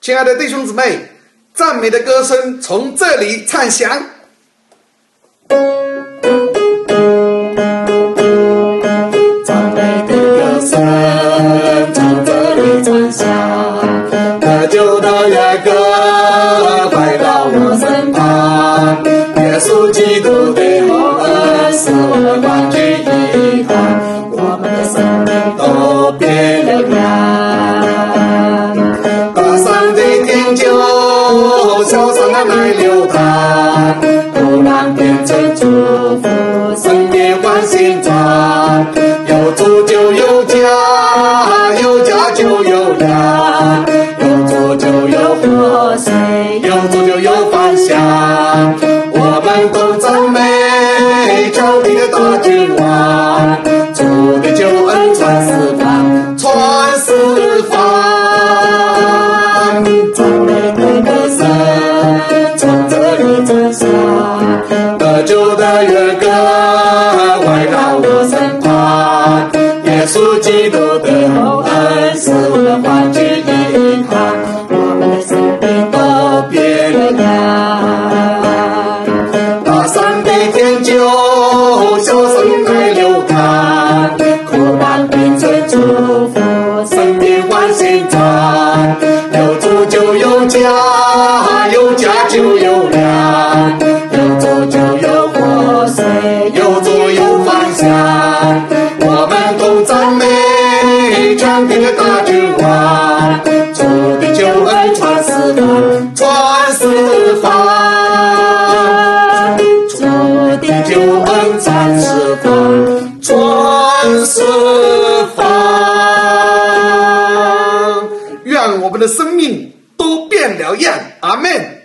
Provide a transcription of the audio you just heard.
亲爱的弟兄姊妹，赞美的歌声从这里唱响。 赞美的歌声从这里唱响，得救的乐歌快到我身旁，耶稣基督的厚恩是我们欢聚一堂，我们的生命都变了样。大山的天就小山的来流淌，突然变成祝福，圣别欢欣唱，有主就有家，有家就有粮，有主就有活水，有主就有芳香。我们都赞美上帝的大君王，主的救恩传四方，传四方。赞美的歌声从这里唱响，得救的乐歌快到我身旁，耶稣基督的厚恩是我们欢聚一堂，我们的生命都变了样。大山的天就小山来流淌，苦难变成祝福，生命欢欣唱，有主就有家，有家就有粮，有主就有活水，有主有芳香。我们都赞美上帝的大君王，主的救恩传四方，传四方，主的救恩传四方，传四方。 愿我们的生命都变了样。阿们。